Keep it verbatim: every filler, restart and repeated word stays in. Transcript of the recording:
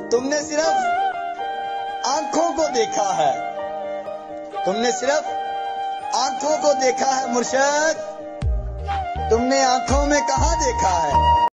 तुमने सिर्फ आंखों को देखा है, तुमने सिर्फ आंखों को देखा है मुर्शद, तुमने आंखों में कहाँ देखा है।